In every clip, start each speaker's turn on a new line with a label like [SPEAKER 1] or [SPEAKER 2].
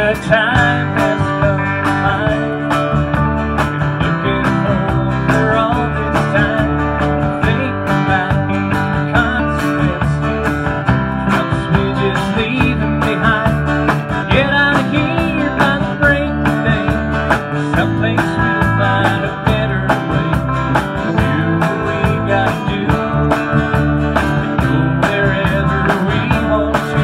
[SPEAKER 1] the time has come mine. Looking forward for all this time. Think about the consequences. Trumps we just leaving behind. Get out of here by the break of day. Someplace we'll find a better way. Do what we gotta do. Go wherever we want to.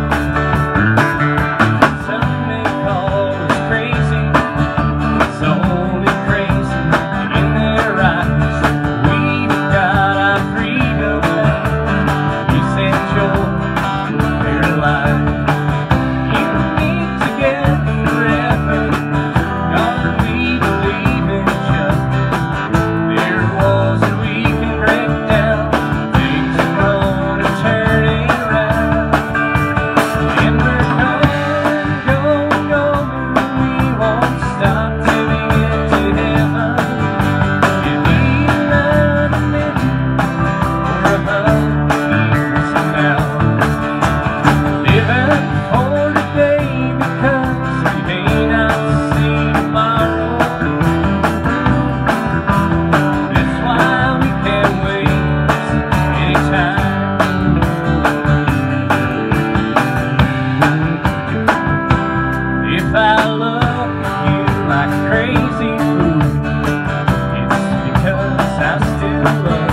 [SPEAKER 1] Some may call us crazy. It's only crazy in their eyes. We've got our freedom now. Essential to their lives. You need to get forever. God, we believe in justice. There are walls that we can break down. Things are gonna turn it around. And we're going, we won't stop till we get to heaven. If even a minute or 100 years from now. Living for today because we may not see tomorrow. That's why we can't waste any time. If I love you like a crazy fool, it's because I still love you.